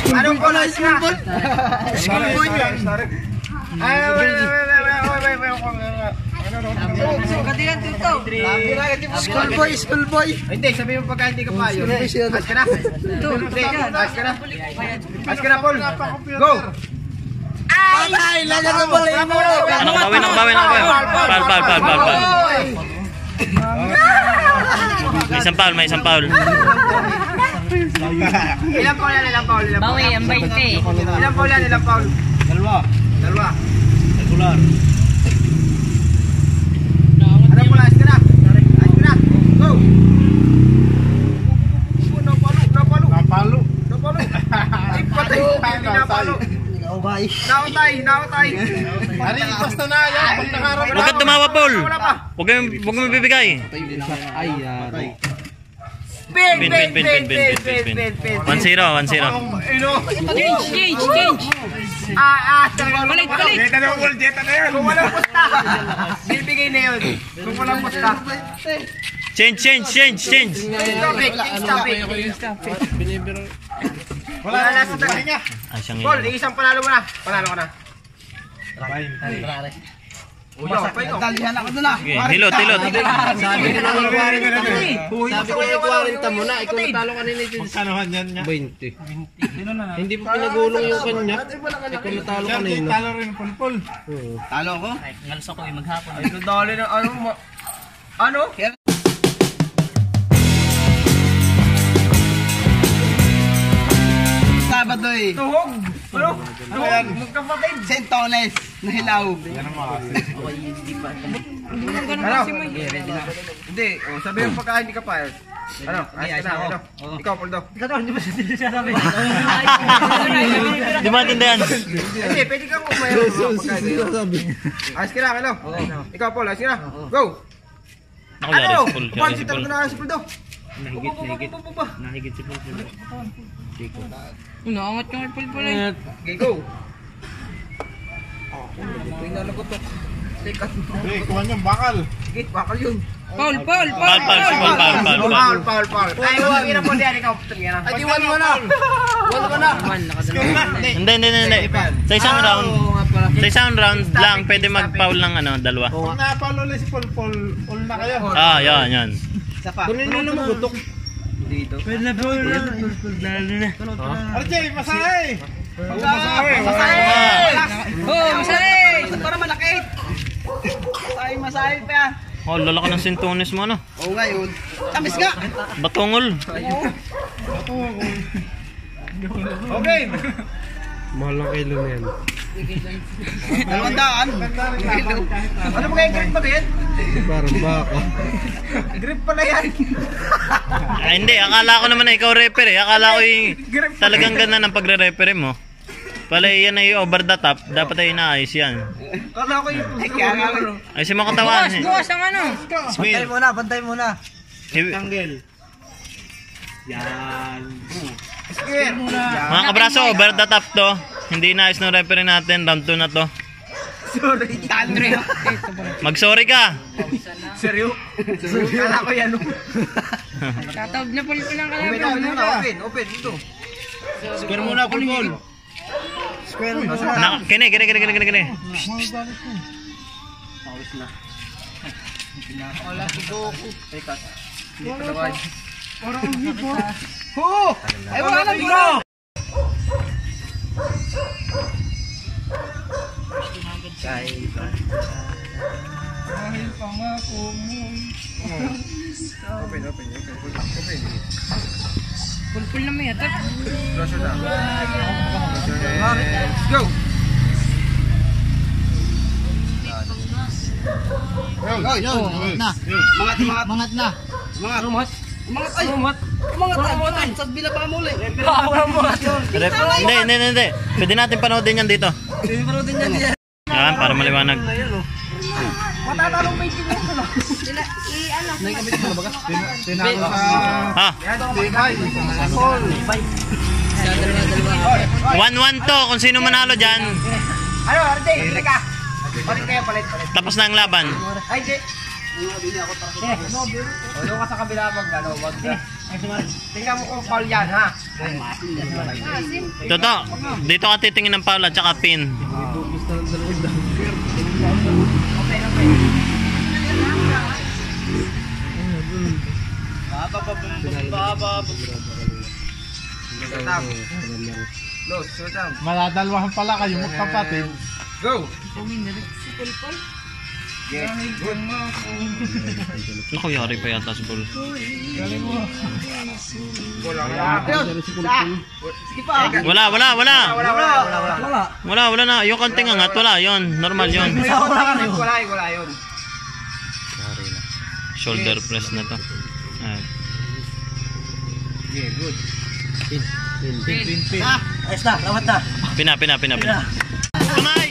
Anong pala? School boy? School boy? School boy, school boy. Hindi, sabi mo pagka hindi ka pa yun. As ka na. As ka na. As ka na, Paul. Go! Ay! Lagan mo pala mo. Ano, bawin. Pal. May isang foul. Ilang foul yan? Bawi, ang 20. Ilang foul yan? Dalawa. Regular. Ano pala? As ka na. Go! Napalo. Ay, patay. Napalo. Nautay. Ari, basta na yan. Huwag ka tumawa, Paul. Huwag mo bibigay. Ay, Pin. 1-0. Change. Palit. Jeta na yan. Kung walang pusta. Bibigay na yun. Kung walang pusta. Change. Stop it. Wala na sa tagal niya. Paul, isang panalo mo na. Panalo ka na. Dalihan ako doon na. Hilot. Sabi ko na 40 mo na. Ikaw natalo kanina. Magkanohan yan niya? 20. Hindi pa pinagulong yung kanya. Ikaw natalo kanina. Talo rin pulpul. Talo ko? Ngalos ako maghapon. Ay, dali na. Ano? Sabado eh. Tuhog. Ano? Magkapatid. Sentones. Nahilaw. Ano? Hindi. Sabi yung pagkain hindi ka pa. Ano? Ayos ka na. Ikaw, Poldo. Hindi ba siya sabi? Di maintindihan. Hindi, pwede kang umayaw. Ayos ka na, hello. Ikaw, Paul, ayos ka na. Go! Ano? Paul, si talaga na ayos, Poldo. Nahigit si Paul. Naangat yung ipul pala. Okay, go! Ito yung nalagotok. Teka. Kuha niyong bakal. Sige, bakal yun. Paul. Paul. Ay, huwag na po diyan. Ikaw, tingnan na. Ay, wala mo na. Hindi. Sa isang round lang, pwede mag-foul ng dalawa. Kung napalo ulit si Pulpul, all na kayo. Yan. Kunin mo na magutok. Dito. Pwede na foul na. RJ, masahe! Masahe! Para malaki. Masahe pa yan. Lalaki ng sintones mo, Oo nga yun. Tamis nga. Batungol. Okay. Mahal ang kilo na yan. 200. Ano ba kaya grip ba yan? Parang baka. Grip pala yan. Hindi, akala ko naman ikaw referee. Akala ko talagang ganda ng pagre-referee mo. Pala yan ay over the top. Dapat ay inaayos yan. Kala ko yung Ay si mga katawan. Bukas ang ano. Pantay muna. Tanggel. Yan. Skir. Mga kabraso, over the top to. Hindi inaayos ng referee natin. Round 2 na to. Sorry. Andre. Mag-sorry ka. Seryo? Kala ko yan. Tatawag na pul lang kalaban. Open. Ito. Square muna, Pulpul. Kini. Wala si Goku. Teka. Ay, wala na bro! Dahil pangako mo. Open. Pulpul na may atat. Let's go! Mangat na. Mangat. Sa bila pa mo ulit. Hindi. Pwede natin panoodin yan dito. Yan, para maliwanag. Matatalong ba yung tingin ko? Tinalo Ha? 1-1 to. Kung sino manalo dyan, Ano, RJ? Teka. Palit. tapos na ang laban. Ay, J. Doon ka sa kabila wag. Tingnan mo kung foul yan, ha? Toto, dito ka titingin ng pala tsaka pin. Maladalwahan pala kayo magkapatid. Go! Naku, yari pa yata si Paul. Wala na. Yung konting angat, wala yun. Normal yun. Wala yun. Shoulder press na to. Ayan. Okay, good. Pina. Kamay!